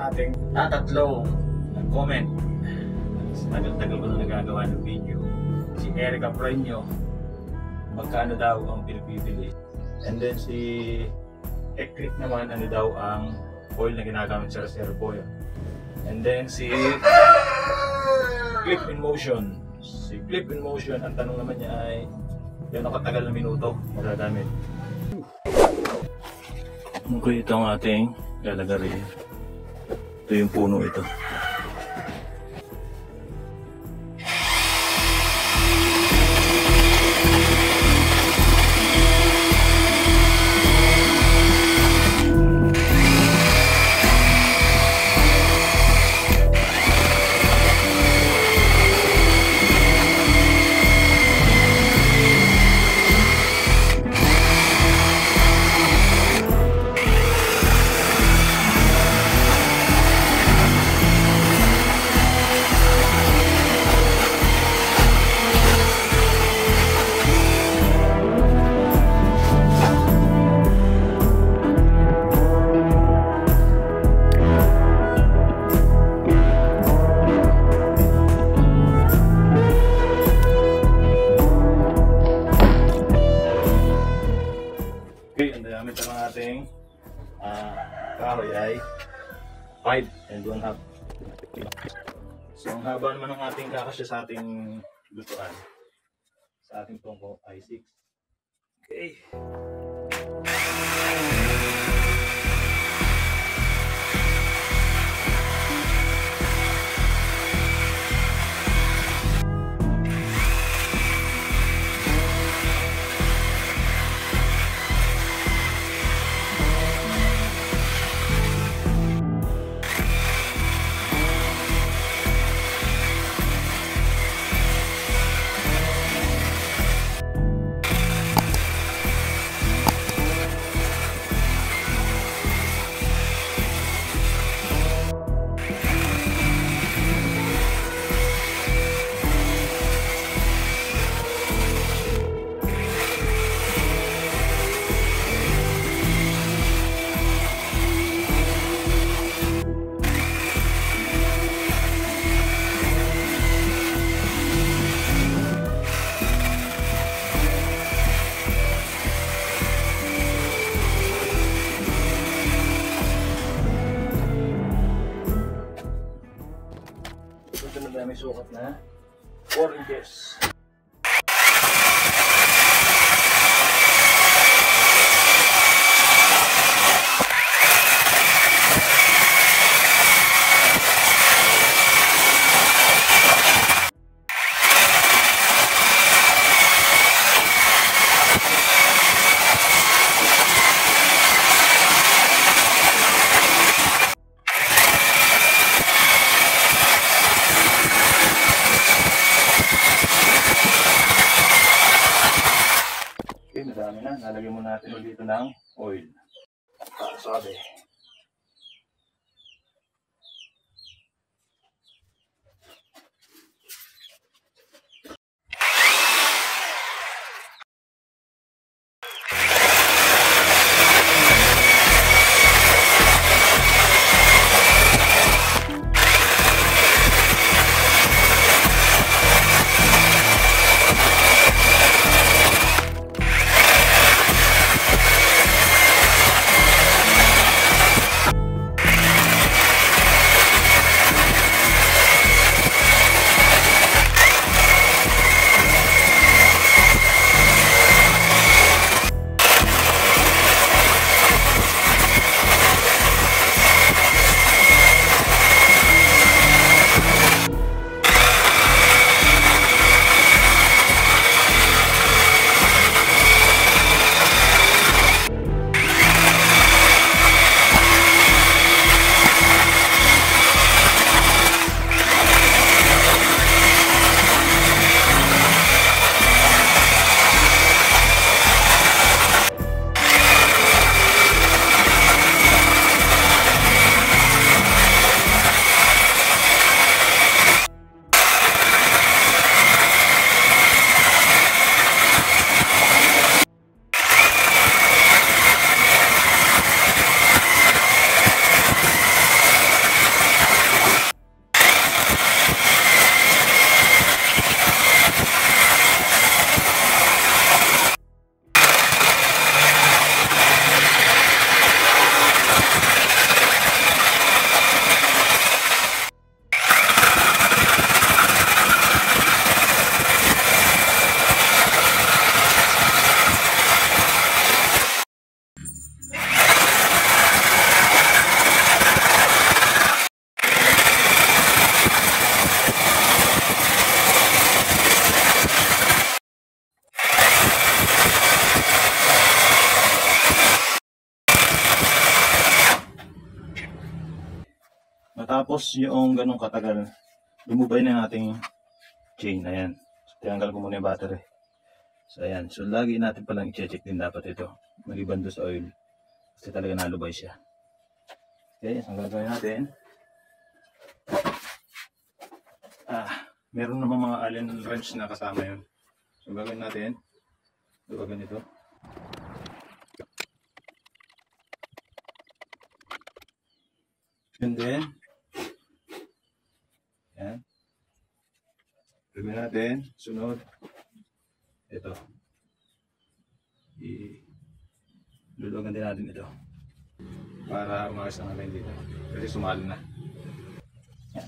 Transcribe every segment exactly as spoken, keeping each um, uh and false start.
ating tatatlo nag-comment. Tagal-tagal ko na nagagawa ng video. Si Erica Prenyo, magkano daw ang pinipili. And then si Eclip naman, ano daw ang oil na ginagamit sa reservoir. And then si Clip in Motion. Si Clip in Motion, ang tanong naman niya ay gano'ng katagal na minuto magagamit. Okay, ito ang ating lalagarin. Ito yung puno ito. Ating uh, kahoy ay five and one half. So ang haba naman ng ating kakasya sa ating lutuan, sa ating tungko ay six. Okay. May sukat na four inches. Madami na, nalagyan mo natin dito ng oil. Ah, sabi. yung ganun katagal, lumubay na yung ating chain. Ayan. So, tinanggal ko muna yung battery. So ayan. So lagi natin palang i-check din dapat ito. Maliban doon sa oil. Kasi talaga nalubay siya. Okay. Ang gagawin natin. Ah, meron naman mga allen wrench na kasama yun. So gagawin natin. Diba ganito? And then, yan. Gagawin natin. Sunod. Ito. I-lulugan din natin ito. Para umayos ang alay dito. Kasi sumali na. Yan.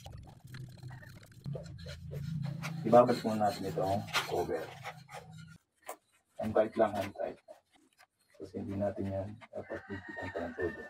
Ibabalik muna natin itong cover. Hand tight lang, hand tight. Kasi hindi natin yan dapat higpitan pa ng todo.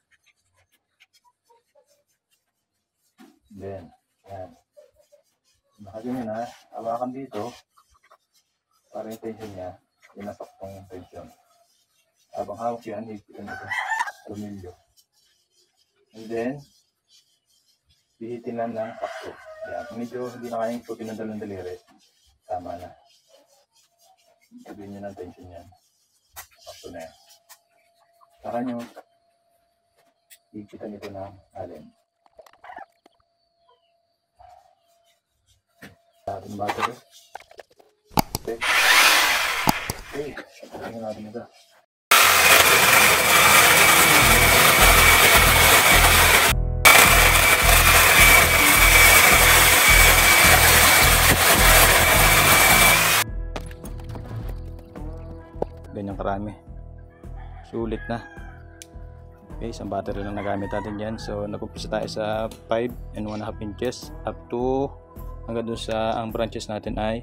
Then, yan. Nakaganyan na, hawakan dito para yung tension niya, inasaktong tension. Habang hawak yan, higpitan ito, alumilyo. And then, bihitin lang ng sakto. Yan, medyo hindi na kayang ikutin ng dalawang daliri. Tama na. Sabihin nyo ng tension yan. Sakto na yan. Saka nyo, higpitan ito ng allen. Ating battery. Okay. Okay. Tingnan natin ito. Ganyan karami. Sulit na. Okay, isang battery lang nagamit natin dyan. So, nag-umpisa tayo sa five and one half inches up to hanggang doon sa ang branches natin ay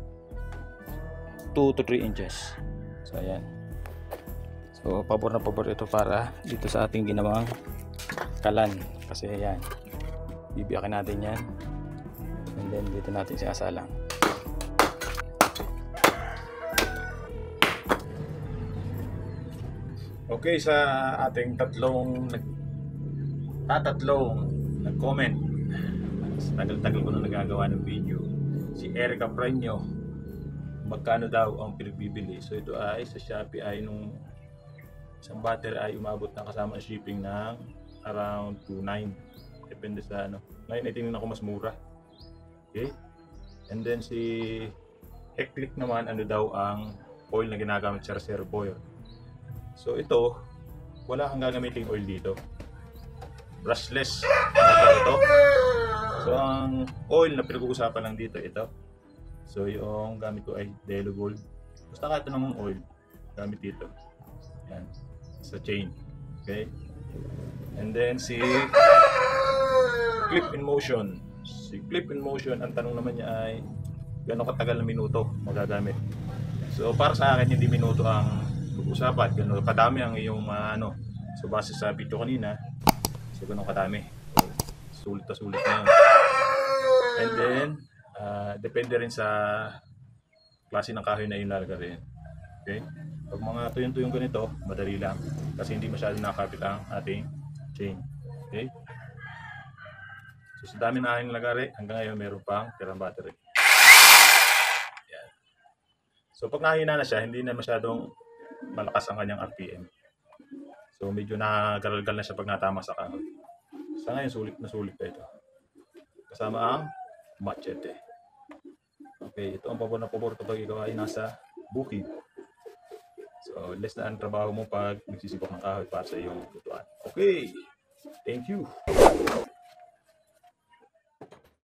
two to three inches. So ayan. So pabor na pabor ito para dito sa ating ginawang kalan. Kasi ayan, bibiyakin natin yan. And then dito natin siyasalang. Okay, sa ating tatlong tatatlong nag-comment, tagal-tagal ko na nagagawa ng video, si Erica Prenyo, magkano daw ang pinagbibili. So ito ay sa Shopee ay nung isang battery ay umabot na kasama ang shipping ng around two nine, depende sa ano. Ngayon ay tingnan ako mas mura. Okay, and then si Heclick naman, ano daw ang oil na ginagamit sa reservoir. So ito, wala kang gagamitin oil dito, brushless ito. So ang oil na pinag-uusapan lang dito, ito. So yung gamit ko ay Delo Gold. Basta kahit anong oil gamit dito. Yan, sa chain. Okay. And then si Clip in Motion. Si Clip in Motion, ang tanong naman niya ay gano'ng katagal na minuto magagamit. So para sa akin, hindi minuto ang pag-usapan. Gano'ng kadami ang iyong uh, ano. So base sa video kanina, so gano'ng kadami. So, sulit na sulit na yun. And then, uh, depende rin sa klase ng kahoy na yung lalagay. Okay? Pag mga tuyong-tuyong ganito, madali lang. Kasi hindi masyadong nakakapit ang ating chain. Okay? So, sa dami na aking lagari, hanggang ngayon meron pang tirang battery. Yan. So, pag nahina na siya, hindi na masyadong malakas ang kanyang R P M. So, medyo nakagaralgal na siya pag natama sa kahoy. Sa ngayon, sulit na sulit pa ito. Kasama ang machete. Okay, ito ang pabor na pabor kapag ikaw ay nasa bukid. So, less na ang trabaho mo pag nagsisipok ng kahoy para sa iyong lutuan. Okay, thank you.